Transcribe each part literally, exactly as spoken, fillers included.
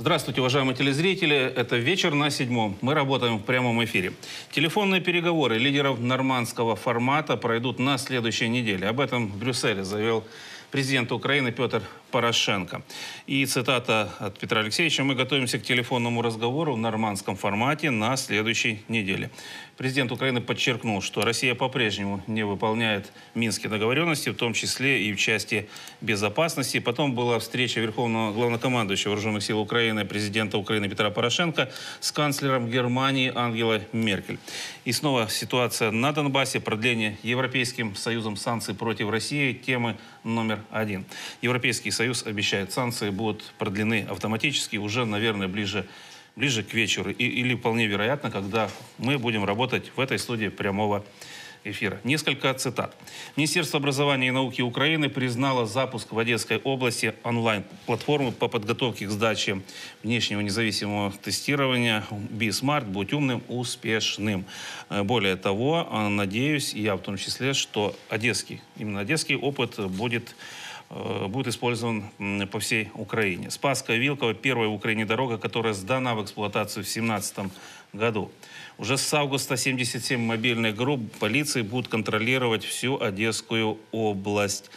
Здравствуйте, уважаемые телезрители. Это «Вечер на седьмом». Мы работаем в прямом эфире. Телефонные переговоры лидеров нормандского формата пройдут на следующей неделе. Об этом в Брюсселе заявил президент Украины Петр Порошенко. И цитата от Петра Алексеевича: «Мы готовимся к телефонному разговору в нормандском формате на следующей неделе». Президент Украины подчеркнул, что Россия по-прежнему не выполняет минские договоренности, в том числе и в части безопасности. Потом была встреча Верховного главнокомандующего Вооруженных сил Украины, президента Украины Петра Порошенко с канцлером Германии Ангелой Меркель. И снова ситуация на Донбассе, продление Европейским Союзом санкций против России, темы номер один. Европейский Союз обещает, санкции будут продлены автоматически уже, наверное, ближе ближе к вечеру. И, или вполне вероятно, когда мы будем работать в этой студии прямого эфира. Несколько цитат. Министерство образования и науки Украины признало запуск в Одесской области онлайн-платформы по подготовке к сдаче внешнего независимого тестирования «Би-Смарт. Будь умным» успешным. Более того, надеюсь, я в том числе, что одесский, именно одесский опыт будет будет использован по всей Украине. Спасская Вилково – первая в Украине дорога, которая сдана в эксплуатацию в две тысячи семнадцатом году. Уже с августа семьдесят семь мобильных групп полиции будут контролировать всю Одесскую область.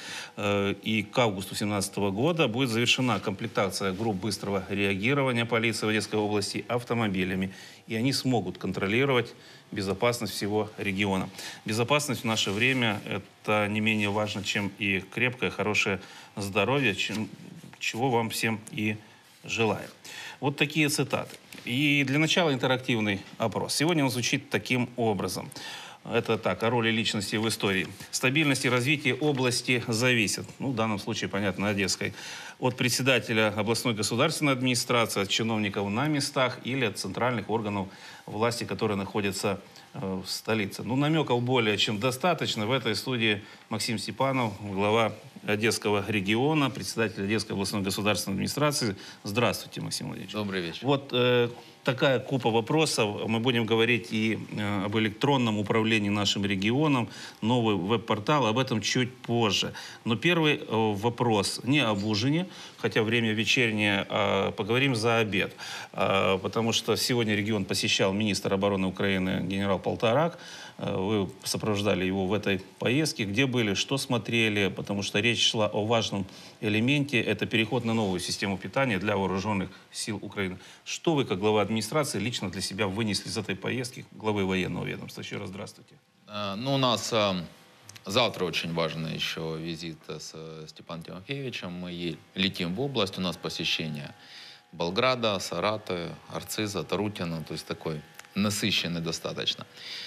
И к августу две тысячи семнадцатого года будет завершена комплектация групп быстрого реагирования полиции в Одесской области автомобилями. И они смогут контролировать безопасность всего региона. Безопасность в наше время – это не менее важно, чем и крепкое, хорошее здоровье, чем, чего вам всем и желаю. Вот такие цитаты. И для начала интерактивный опрос. Сегодня он звучит таким образом. Это так, о роли личности в истории. Стабильность и развитие области зависят, ну, в данном случае, понятно, Одесской, от председателя областной государственной администрации, от чиновников на местах или от центральных органов власти, которые находятся э, в столице. Ну, намеков более чем достаточно. В этой студии Максим Степанов, глава Одесского региона, председатель Одесской областной государственной администрации. Здравствуйте, Максим Владимирович. Добрый вечер. Вот э, такая купа вопросов. Мы будем говорить и э, об электронном управлении нашим регионом, новый веб-портал, об этом чуть позже. Но первый э, вопрос не об ужине, хотя время вечернее, а поговорим за обед. А, потому что сегодня регион посещал министр обороны Украины генерал Полторак. Вы сопровождали его в этой поездке. Где были, что смотрели? Потому что речь шла о важном элементе. Это переход на новую систему питания для вооруженных сил Украины. Что вы, как глава администрации, лично для себя вынесли из этой поездки, главы военного ведомства? Еще раз здравствуйте. Ну, у нас а, завтра очень важный еще визит с Степаном Тимофеевичем. Мы летим в область. У нас посещение Болграда, Саратова, Арциза, Тарутина. То есть такой насыщенный достаточно.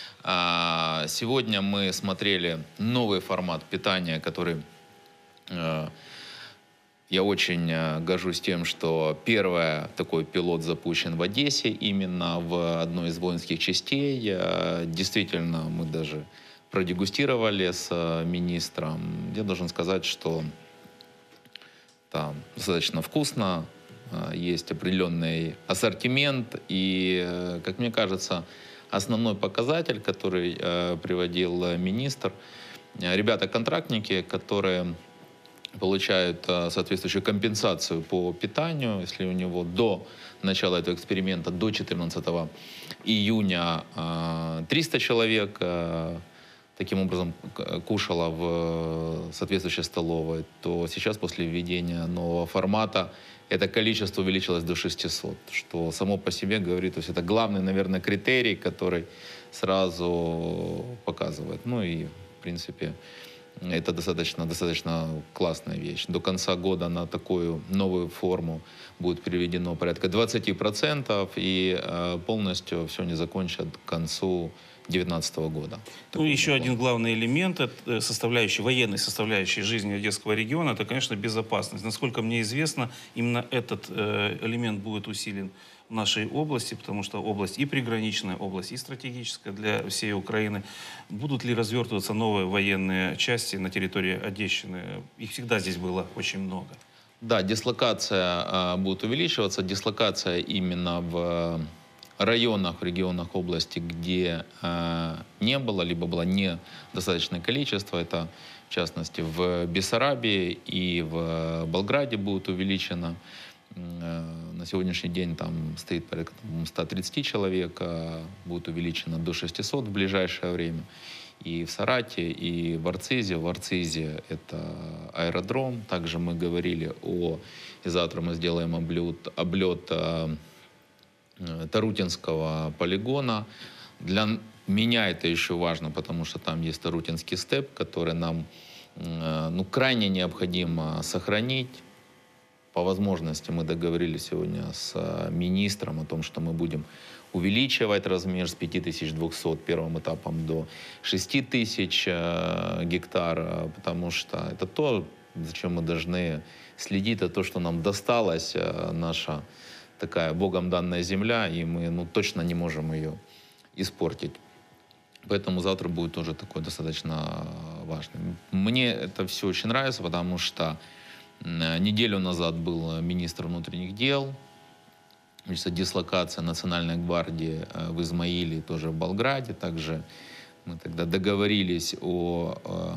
Сегодня мы смотрели новый формат питания, который я очень горжусь тем, что первый такой пилот запущен в Одессе, именно в одной из воинских частей. Действительно, мы даже продегустировали с министром. Я должен сказать, что там достаточно вкусно, есть определенный ассортимент, и, как мне кажется, основной показатель, который э, приводил министр, ребята-контрактники, которые получают э, соответствующую компенсацию по питанию, если у него до начала этого эксперимента, до четырнадцатого июня, э, триста человек э, таким образом кушало в соответствующей столовой, то сейчас после введения нового формата это количество увеличилось до шестисот, что само по себе говорит, то есть это главный, наверное, критерий, который сразу показывает. Ну и, в принципе, это достаточно, достаточно классная вещь. До конца года на такую новую форму будет переведено порядка двадцати процентов, и э, полностью все они закончат к концу две тысячи девятнадцатого года. Ну, еще один главный элемент, составляющий, военной составляющей жизни Одесского региона, это, конечно, безопасность. Насколько мне известно, именно этот э, элемент будет усилен в нашей области, потому что область и приграничная, область и стратегическая для всей Украины. Будут ли развертываться новые военные части на территории Одещины? Их всегда здесь было очень много. Да, дислокация э, будет увеличиваться. Дислокация именно в районах, в регионах области, где э, не было, либо было недостаточное количество. Это, в частности, в Бессарабии и в Болграде будет увеличено. Э, На сегодняшний день там стоит порядка ста тридцати человек, а будет увеличено до шестисот в ближайшее время. И в Сарате, и в Арцизе. В Арцизе это аэродром. Также мы говорили о... И завтра мы сделаем облет, облет э, Тарутинского полигона. Для меня это еще важно, потому что там есть Тарутинский степ, который нам э, ну, крайне необходимо сохранить. По возможности мы договорились сегодня с министром о том, что мы будем увеличивать размер с пяти тысяч двухсот первым этапом до шести тысяч э, гектар, потому что это то, зачем мы должны следить, это то, что нам досталась э, наша такая богом данная земля, и мы ну, точно не можем ее испортить. Поэтому завтра будет тоже такой достаточно важный. Мне это все очень нравится, потому что неделю назад был министр внутренних дел, дислокация Национальной гвардии в Измаиле, тоже в Болграде. Также мы тогда договорились о,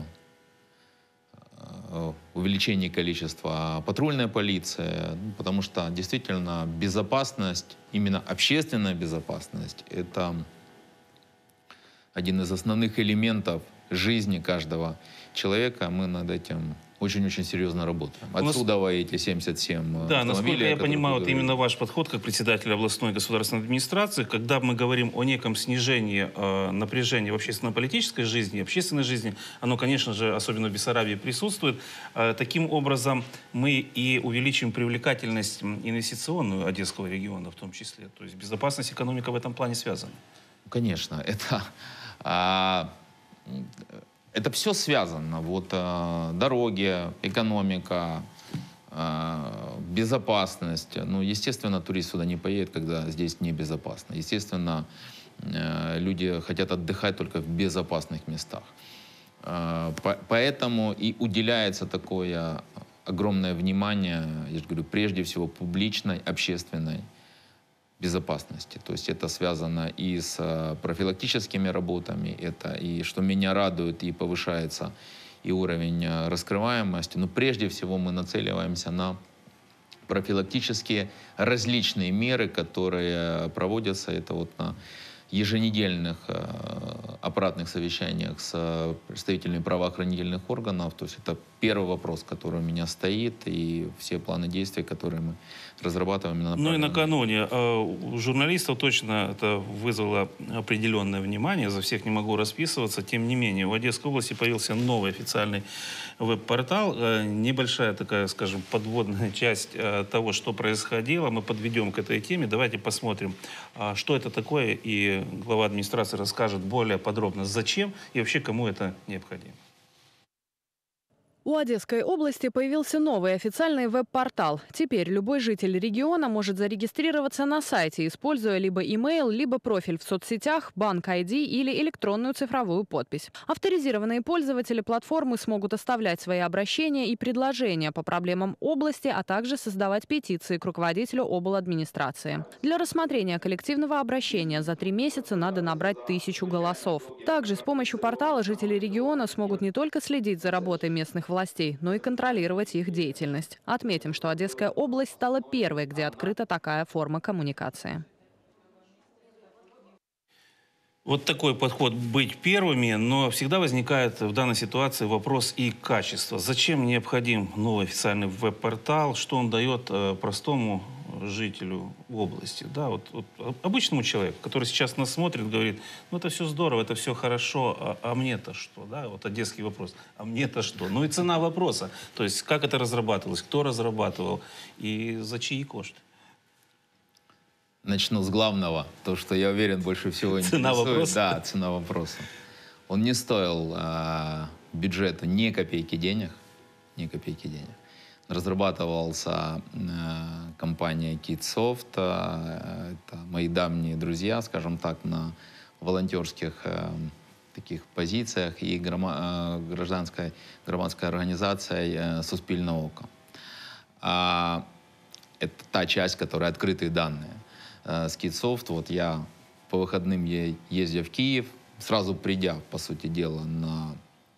о увеличении количества патрульной полиции, потому что действительно безопасность, именно общественная безопасность, это один из основных элементов жизни каждого человека. Мы над этим очень-очень серьезно работаем. Отсюда нас... эти семьдесят семь Да, насколько я понимаю, вот именно ваш подход как председателя областной государственной администрации, когда мы говорим о неком снижении э, напряжения в общественно-политической жизни, общественной жизни, оно, конечно же, особенно в Бессарабии присутствует. Э, таким образом, мы и увеличим привлекательность инвестиционную Одесского региона в том числе. То есть безопасность, экономика в этом плане связаны. Конечно, это... А... Это все связано. Вот э, дороги, экономика, э, безопасность. Ну, естественно, турист сюда не поедет, когда здесь небезопасно. Естественно, э, люди хотят отдыхать только в безопасных местах. Э, по поэтому и уделяется такое огромное внимание, я же говорю, прежде всего публичной, общественной безопасности. То есть это связано и с профилактическими работами, это и, что меня радует, и повышается и уровень раскрываемости. Но прежде всего мы нацеливаемся на профилактические различные меры, которые проводятся. Это вот на еженедельных э, аппаратных совещаниях с представителями правоохранительных органов. То есть это первый вопрос, который у меня стоит, и все планы действий, которые мы разрабатываем. Ну и накануне э, у журналистов точно это вызвало определенное внимание, за всех не могу расписываться. Тем не менее, в Одесской области появился новый официальный веб-портал. Э, небольшая такая, скажем, подводная часть э, того, что происходило. Мы подведем к этой теме. Давайте посмотрим, э, что это такое, и глава администрации расскажет более подробно, зачем и вообще кому это необходимо. У Одесской области появился новый официальный веб-портал. Теперь любой житель региона может зарегистрироваться на сайте, используя либо имейл, либо профиль в соцсетях, банк ай ди или электронную цифровую подпись. Авторизированные пользователи платформы смогут оставлять свои обращения и предложения по проблемам области, а также создавать петиции к руководителю обладминистрации. Для рассмотрения коллективного обращения за три месяца надо набрать тысячу голосов. Также с помощью портала жители региона смогут не только следить за работой местных властей, властей, но и контролировать их деятельность. Отметим, что Одесская область стала первой, где открыта такая форма коммуникации. Вот такой подход — быть первыми, но всегда возникает в данной ситуации вопрос и качества. Зачем необходим новый официальный веб-портал, что он дает э, простому жителю области, да, вот, вот обычному человеку, который сейчас нас смотрит, говорит: ну это все здорово, это все хорошо, а, а мне-то что, да, вот одесский вопрос, а мне-то что? Ну и цена вопроса, то есть как это разрабатывалось, кто разрабатывал и за чьи кошты? Начну с главного, то, что я уверен, больше всего цена интересует. Вопроса. Да, цена вопроса. Он не стоил а, бюджета ни копейки денег, ни копейки денег. Разрабатывался э, компания Kidsoft, э, это мои давние друзья, скажем так, на волонтерских э, таких позициях, и грома, э, гражданская громадская организация э, «Суспільне око». А, это та часть, которая открытые данные. Э, с Kidsoft вот я по выходным ездил в Киев, сразу придя, по сути дела, на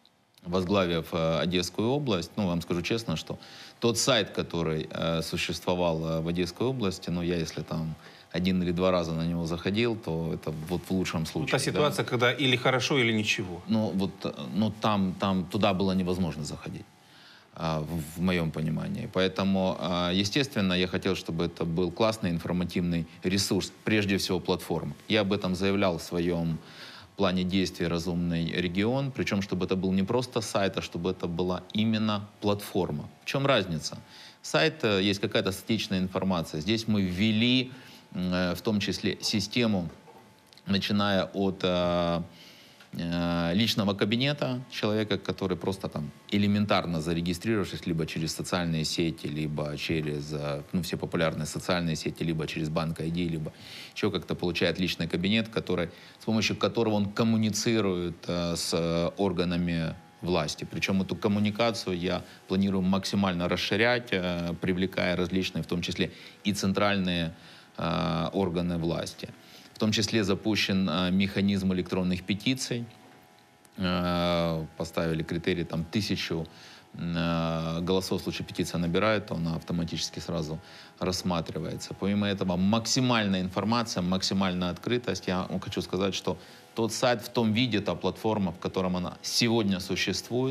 возглавив э, Одесскую область, ну, вам скажу честно, что тот сайт, который э, существовал э, в Одесской области, ну, я если там один или два раза на него заходил, то это вот в лучшем случае. Та ситуация, да? Когда или хорошо, или ничего. Ну, вот, ну там, там туда было невозможно заходить, а, в, в моем понимании. Поэтому, а, естественно, я хотел, чтобы это был классный информативный ресурс, прежде всего платформа. Я об этом заявлял в своем плане действий «Разумный регион», причем, чтобы это был не просто сайт, а чтобы это была именно платформа. В чем разница? Сайт, есть какая-то статичная информация. Здесь мы ввели в том числе систему, начиная от э, э, личного кабинета человека, который просто там элементарно зарегистрировавшись либо через социальные сети, либо через ну, все популярные социальные сети, либо через банк ай ди, либо еще как-то получает личный кабинет, который, с помощью которого он коммуницирует э, с э, органами власти. Причем эту коммуникацию я планирую максимально расширять, э, привлекая различные, в том числе и центральные э, органы власти. В том числе запущен э, механизм электронных петиций. Э, поставили критерий там тысячу э, голосов, в случае петиция набирает, то она автоматически сразу рассматривается. Помимо этого, максимальная информация, максимальная открытость. Я хочу сказать, что тот сайт в том виде, та платформа, в котором она сегодня существует,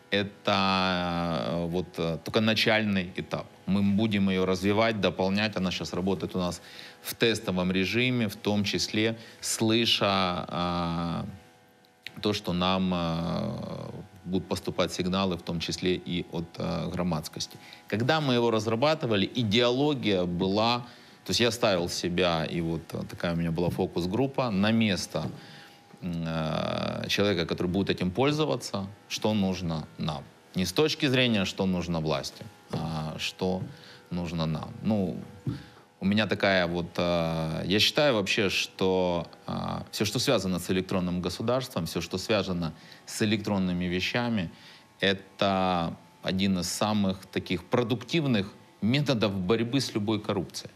это вот только начальный этап. Мы будем ее развивать, дополнять. Она сейчас работает у нас в тестовом режиме, в том числе слыша а, то, что нам а, будут поступать сигналы, в том числе и от а, громадскости. Когда мы его разрабатывали, идеология была... То есть я ставил себя, и вот такая у меня была фокус-группа, на место человека, который будет этим пользоваться, что нужно нам. Не с точки зрения, что нужно власти, а что нужно нам. Ну, у меня такая вот... Я считаю вообще, что все, что связано с электронным государством, все, что связано с электронными вещами, это один из самых таких продуктивных методов борьбы с любой коррупцией.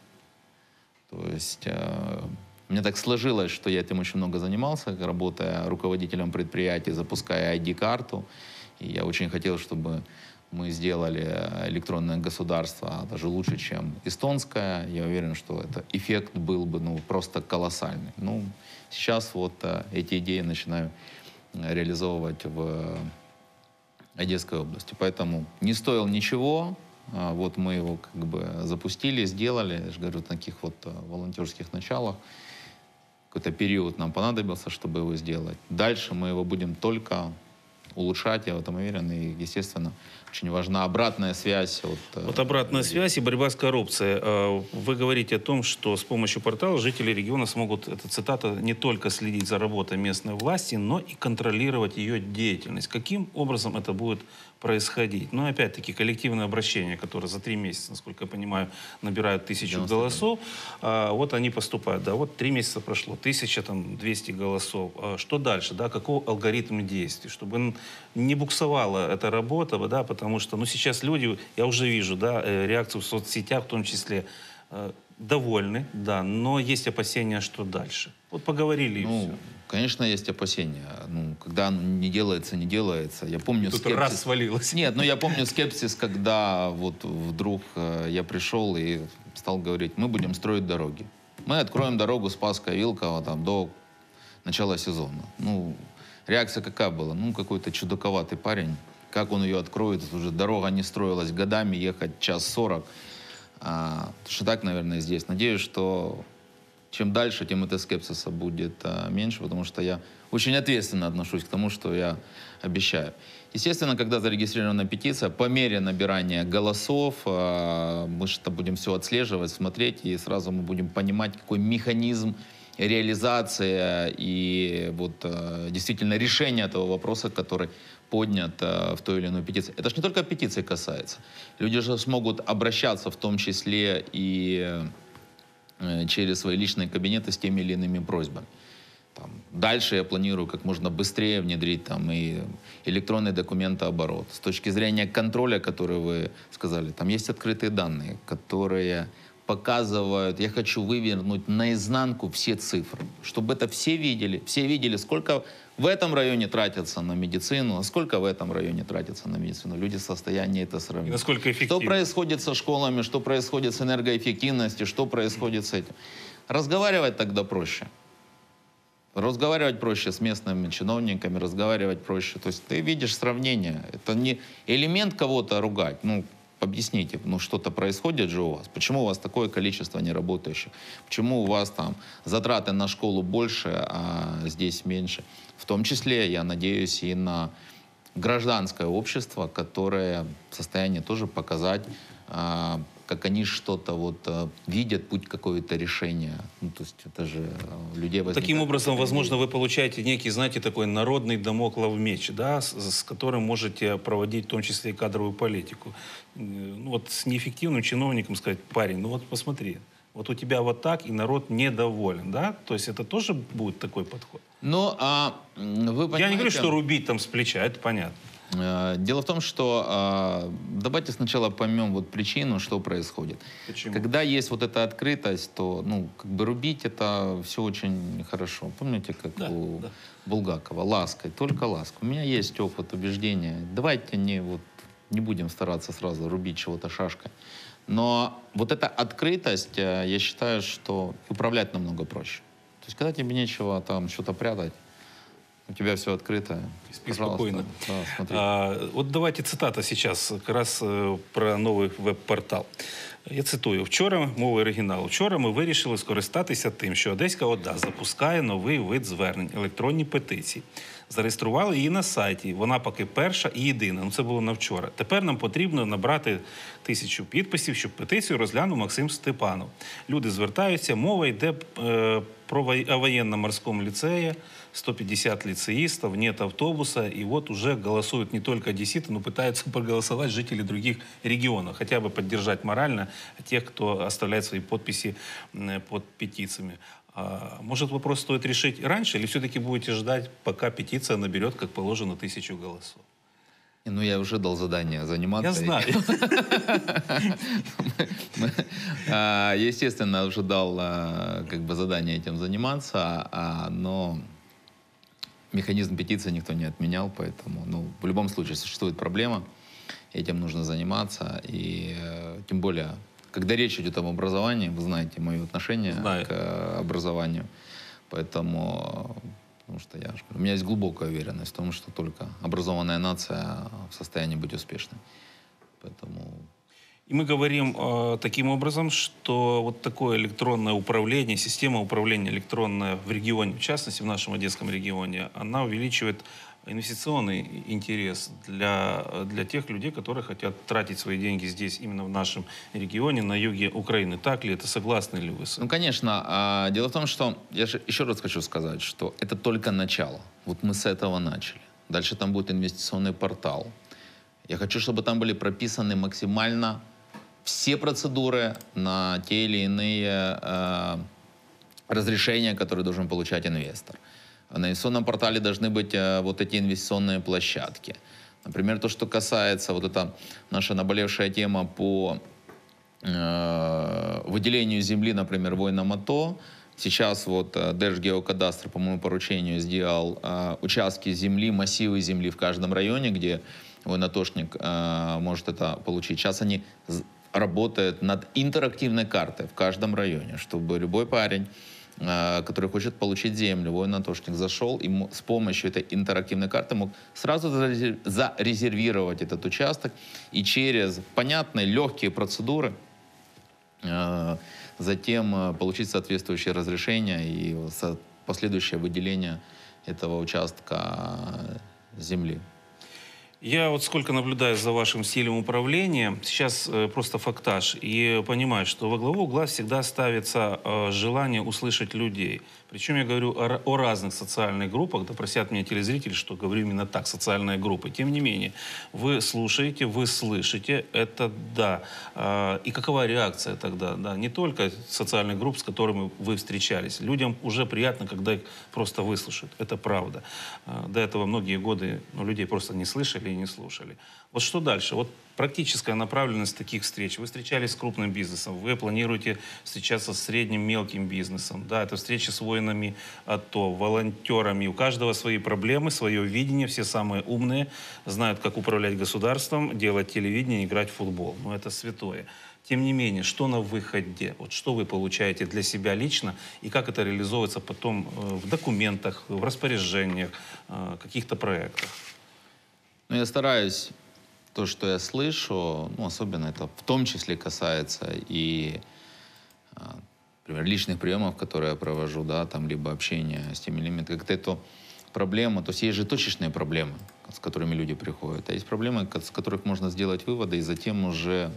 То есть... У меня так сложилось, что я этим очень много занимался, работая руководителем предприятия, запуская ай ди-карту. И я очень хотел, чтобы мы сделали электронное государство даже лучше, чем эстонское. Я уверен, что это эффект был бы ну, просто колоссальный. Ну, сейчас вот эти идеи начинаю реализовывать в Одесской области. Поэтому не стоил ничего. Вот мы его как бы запустили, сделали, я же говорю, на таких вот волонтерских началах. Какой-то период нам понадобился, чтобы его сделать. Дальше мы его будем только улучшать, я в этом уверен. И, естественно, очень важна обратная связь. От, вот обратная людей. Связь и борьба с коррупцией. Вы говорите о том, что с помощью портала жители региона смогут, это цитата, не только следить за работой местной власти, но и контролировать ее деятельность. Каким образом это будет происходить? Ну, опять-таки, коллективное обращение, которое за три месяца, насколько я понимаю, набирают тысячу голосов. А, вот они поступают. Да, вот три месяца прошло, тысяча, там, двести голосов. А что дальше? Да, какой алгоритм действий? Чтобы не буксовала эта работа, да, потому что, ну, сейчас люди, я уже вижу, да, реакцию в соцсетях, в том числе, довольны, да, но есть опасения, что дальше. Вот поговорили и ну, все. Конечно, есть опасения. Ну, когда не делается, не делается. Я помню Тут скепсис. раз свалилось. Нет, ну я помню скепсис, когда вот вдруг я пришел и стал говорить, мы будем строить дороги. Мы откроем дорогу Спасская-Вилково там до начала сезона. Ну, реакция какая была? Ну, какой-то чудаковатый парень. Как он ее откроет? Уже дорога не строилась годами, ехать час сорок. А, что так, наверное, здесь. Надеюсь, что чем дальше, тем это скепсиса будет а, меньше, потому что я очень ответственно отношусь к тому, что я обещаю. Естественно, когда зарегистрирована петиция, по мере набирания голосов а, мы что-то будем все отслеживать, смотреть, и сразу мы будем понимать, какой механизм реализации и вот а, действительно решения этого вопроса, который поднят а, в той или иной петиции. Это же не только петиции касается. Люди же смогут обращаться в том числе и через свои личные кабинеты с теми или иными просьбами. Там, дальше я планирую как можно быстрее внедрить там, и электронный документооборот. С точки зрения контроля, который вы сказали, там есть открытые данные, которые показывают, я хочу вывернуть наизнанку все цифры, чтобы это все видели, все видели, сколько в этом районе тратится на медицину, а сколько в этом районе тратится на медицину. Люди в состоянии это сравнить. И насколько эффективно. Что происходит со школами, что происходит с энергоэффективностью, что происходит с этим. Разговаривать тогда проще. Разговаривать проще с местными чиновниками, разговаривать проще. То есть ты видишь сравнение. Это не элемент кого-то ругать. Ну, объясните, ну что-то происходит же у вас. Почему у вас такое количество неработающих? Почему у вас там затраты на школу больше, а здесь меньше? В том числе, я надеюсь, и на гражданское общество, которое в состоянии тоже показать, а, как они что-то вот а, видят, путь какое-то решение. Ну, то есть это же у людей возникает... Таким образом, возможно, вы получаете некий, знаете, такой народный дамоклов меч, да, с, с которым можете проводить в том числе и кадровую политику. Ну, вот с неэффективным чиновником сказать: парень, ну вот посмотри, вот у тебя вот так, и народ недоволен, да? То есть это тоже будет такой подход? Ну, а вы понимаете... Я не говорю, что рубить там с плеча, это понятно. Дело в том, что э, давайте сначала поймем вот причину, что происходит. Почему? Когда есть вот эта открытость, то, ну, как бы рубить это все очень хорошо. Помните, как Да, у да. Булгакова: лаской, только ласка. У меня есть опыт, убеждения. Давайте не, вот, не будем стараться сразу рубить чего-то шашкой. Но вот эта открытость, э, я считаю, что управлять намного проще. То есть, когда тебе нечего там что-то прятать, у тебя все открыто. Спи спокойно. Да, смотри. А, вот давайте цитата сейчас как раз е, про новий веб-портал. Я цитую: «Вчора, мова оригіналу, вчора ми вирішили скористатися тим, що Одеська ОДА запускає новий вид звернень – електронні петиції. Зареєстрували її на сайті. Вона поки перша і єдина. Ну, це було на вчора. Тепер нам потрібно набрати тисячу підписів, щоб петицію розглянув Максим Степанов. Люди звертаються, мова йде е, про воє- о военно-морском лицее, сто пятьдесят лицеистов, нет автобуса, и вот уже голосуют не только одесситы, но пытаются проголосовать жители других регионов, хотя бы поддержать морально тех, кто оставляет свои подписи м, под петициями. А, может, вопрос стоит решить раньше, или все-таки будете ждать, пока петиция наберет, как положено, тысячу голосов? Ну, я уже дал задание заниматься. Я знаю. А, Естественно, уже дал а, как бы задание этим заниматься, а, но механизм петиции никто не отменял, поэтому, ну, в любом случае существует проблема, этим нужно заниматься, и э, тем более, когда речь идет об образовании, вы знаете мое отношение Знаю. к э, образованию, поэтому, потому что я, ж говорю, у меня есть глубокая уверенность в том, что только образованная нация в состоянии быть успешной, поэтому... И мы говорим э, таким образом, что вот такое электронное управление, система управления электронная в регионе, в частности в нашем Одесском регионе, она увеличивает инвестиционный интерес для, для тех людей, которые хотят тратить свои деньги здесь, именно в нашем регионе, на юге Украины. Так ли это? Согласны ли вы с этим? Ну, конечно. А, дело в том, что, я же еще раз хочу сказать, что это только начало. Вот мы с этого начали. Дальше там будет инвестиционный портал. Я хочу, чтобы там были прописаны максимально все процедуры на те или иные э, разрешения, которые должен получать инвестор. На инвестиционном портале должны быть э, вот эти инвестиционные площадки. Например, то, что касается, вот это наша наболевшая тема по э, выделению земли, например, воинам АТО. Сейчас вот э, Держгеокадастр по моему поручению сделал э, участки земли, массивы земли в каждом районе, где военнотошник э, может это получить. Сейчас они работают над интерактивной картой в каждом районе, чтобы любой парень, э, который хочет получить землю, военнотошник зашел и мо- с помощью этой интерактивной карты мог сразу зарезер- зарезервировать этот участок и через понятные, легкие процедуры э, затем э, получить соответствующее разрешение и со- последующее выделение этого участка э, земли. Я вот сколько наблюдаю за вашим стилем управления, сейчас э, просто фактаж, и понимаю, что во главу угла всегда ставится э, желание услышать людей. Причем я говорю о, ра- о разных социальных группах, да простят меня телезрители, что говорю именно так, социальные группы. Тем не менее, вы слушаете, вы слышите, это да. А, и какова реакция тогда? Да, не только социальных групп, с которыми вы встречались. Людям уже приятно, когда их просто выслушают. Это правда. А, до этого многие годы ну, людей просто не слышали. слушали и не слушали. Вот что дальше? Вот практическая направленность таких встреч. Вы встречались с крупным бизнесом, вы планируете встречаться с средним мелким бизнесом. Да, это встречи с воинами АТО, волонтерами. У каждого свои проблемы, свое видение. Все самые умные знают, как управлять государством, делать телевидение, играть в футбол. Но это святое. Тем не менее, что на выходе? Вот что вы получаете для себя лично и как это реализовывается потом в документах, в распоряжениях, каких-то проектах? Ну, я стараюсь, то, что я слышу, ну, особенно это в том числе касается и, например, личных приемов, которые я провожу, да, там, либо общения с теми элементами, как-то эту проблему, то есть есть же точечные проблемы, с которыми люди приходят, а есть проблемы, с которых можно сделать выводы и затем уже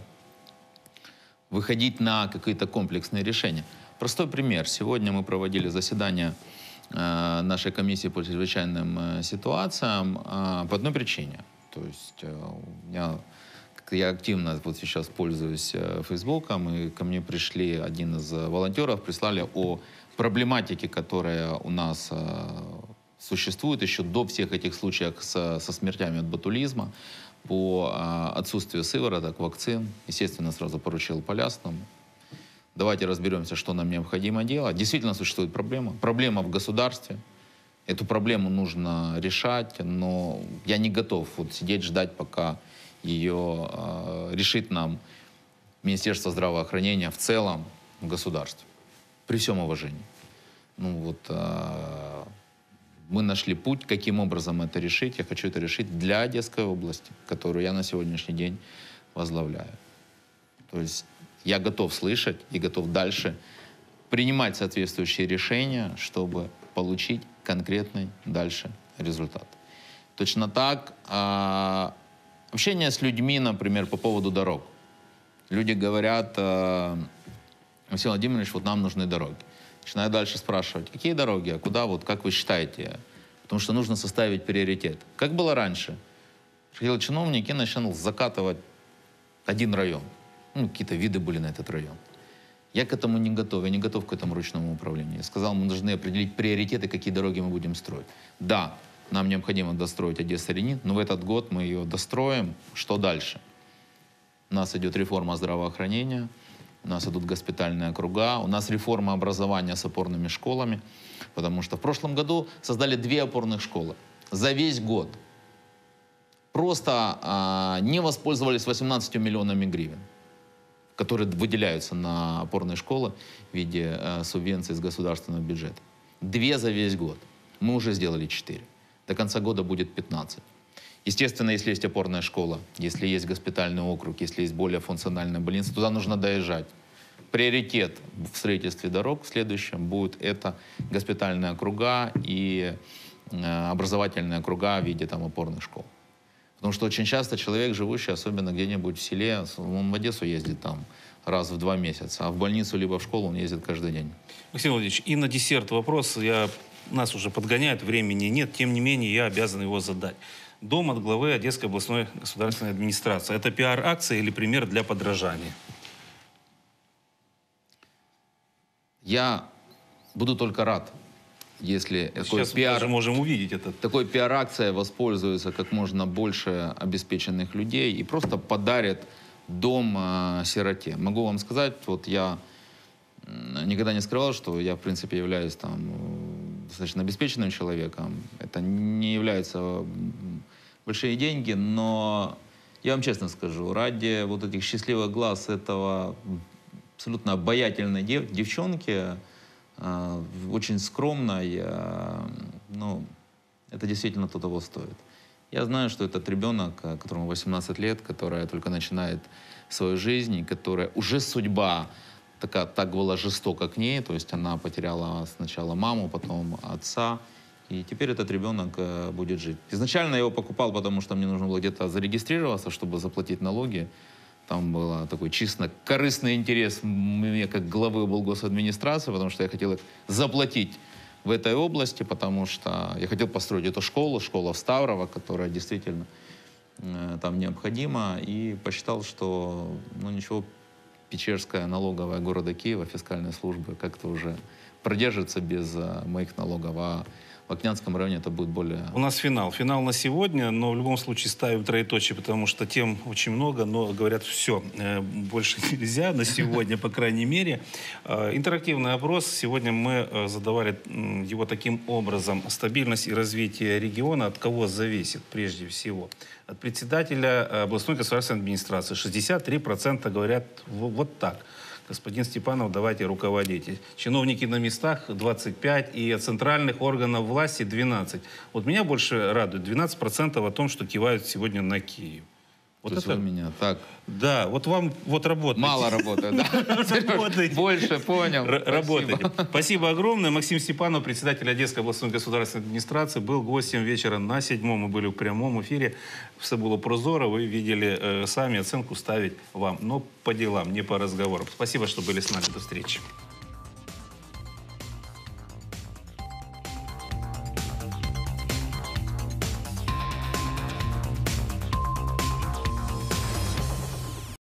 выходить на какие-то комплексные решения. Простой пример. Сегодня мы проводили заседание э, нашей комиссии по чрезвычайным э, ситуациям э, по одной причине. То есть э, у меня, я активно вот сейчас пользуюсь э, Фейсбуком, и ко мне пришли один из волонтеров, прислали о проблематике, которая у нас э, существует еще до всех этих случаев со, со смертями от ботулизма, по а, отсутствию сывороток, вакцин. Естественно, сразу поручил Полясному. Давайте разберемся, что нам необходимо делать. Действительно существует проблема. Проблема в государстве. Эту проблему нужно решать, но я не готов вот сидеть, ждать, пока ее а, решит нам Министерство здравоохранения в целом в государстве. При всем уважении. Ну вот... А, Мы нашли путь, каким образом это решить. Я хочу это решить для Одесской области, которую я на сегодняшний день возглавляю. То есть я готов слышать и готов дальше принимать соответствующие решения, чтобы получить конкретный дальше результат. Точно так, а, общение с людьми, например, по поводу дорог. Люди говорят: Василий Владимирович, вот нам нужны дороги. Начинаю дальше спрашивать, какие дороги, а куда, вот как вы считаете? Потому что нужно составить приоритет. Как было раньше? Приходил чиновник и начал закатывать один район. Ну, какие-то виды были на этот район. Я к этому не готов, я не готов к этому ручному управлению. Я сказал, мы должны определить приоритеты, какие дороги мы будем строить. Да, нам необходимо достроить Одесса-Ренит, но в этот год мы ее достроим. Что дальше? У нас идет реформа здравоохранения, у нас идут госпитальные округа, у нас реформа образования с опорными школами, потому что в прошлом году создали две опорных школы за весь год. Просто а, не воспользовались восемнадцатью миллионами гривен, которые выделяются на опорные школы в виде а, субвенций из государственного бюджета. Две за весь год. Мы уже сделали четыре. До конца года будет пятнадцать. Естественно, если есть опорная школа, если есть госпитальный округ, если есть более функциональная больница, туда нужно доезжать. Приоритет в строительстве дорог в следующем будет это госпитальные округа и э, образовательные округа в виде там, опорных школ. Потому что очень часто человек, живущий, особенно где-нибудь в селе, он в Одессу ездит там раз в два месяца, а в больницу либо в школу он ездит каждый день. Максим Владимирович, и на десерт вопрос. Я, нас уже подгоняют, времени нет, тем не менее я обязан его задать. Дом от главы Одесской областной государственной администрации. Это пиар-акция или пример для подражания? Я буду только рад, если такой Сейчас пиар, мы даже можем увидеть это. такой пиар-акция воспользуется как можно больше обеспеченных людей и просто подарит дом э, сироте. Могу вам сказать, вот я никогда не скрывал, что я, в принципе, являюсь там достаточно обеспеченным человеком. Это не являются большие деньги, но я вам честно скажу, ради вот этих счастливых глаз этого абсолютно обаятельной дев, девчонки, э, очень скромной, э, ну, это действительно то того стоит. Я знаю, что этот ребенок, которому восемнадцать лет, которая только начинает свою жизнь, и которая уже судьба такая, так была жестока к ней, то есть она потеряла сначала маму, потом отца, и теперь этот ребенок э, будет жить. Изначально я его покупал, потому что мне нужно было где-то зарегистрироваться, чтобы заплатить налоги. Там был такой чисто корыстный интерес мне как главы облгосадминистрации, потому что я хотел заплатить в этой области, потому что я хотел построить эту школу, школа в Ставрово, которая действительно э, там необходима, и посчитал, что ну ничего, Печерская налоговая города Киева, фискальной службы как-то уже продержится без э, моих налогов, а В Окнянском районе это будет более... У нас финал. Финал на сегодня, но в любом случае ставим троеточие, потому что тем очень много, но говорят, все, больше нельзя на сегодня, по крайней мере. Интерактивный опрос. Сегодня мы задавали его таким образом. Стабильность и развитие региона от кого зависит прежде всего? От председателя областной государственной администрации. шестьдесят три процента говорят вот так. Господин Степанов, давайте руководите. Чиновники на местах двадцать пять и от центральных органов власти двенадцать. Вот меня больше радует двенадцать процентов о том, что кивают сегодня на Киев. Вот То это... есть вы меня так... Да, вот вам вот работает. Мало работает, да? Больше понял. Работаете. Спасибо огромное. Максим Степанов, председатель Одесской областной государственной администрации, был гостем вечера на седьмом. Мы были в прямом эфире. Все было прозоро. Вы видели э, сами, оценку ставить вам. Но по делам, не по разговорам. Спасибо, что были с нами. До встречи.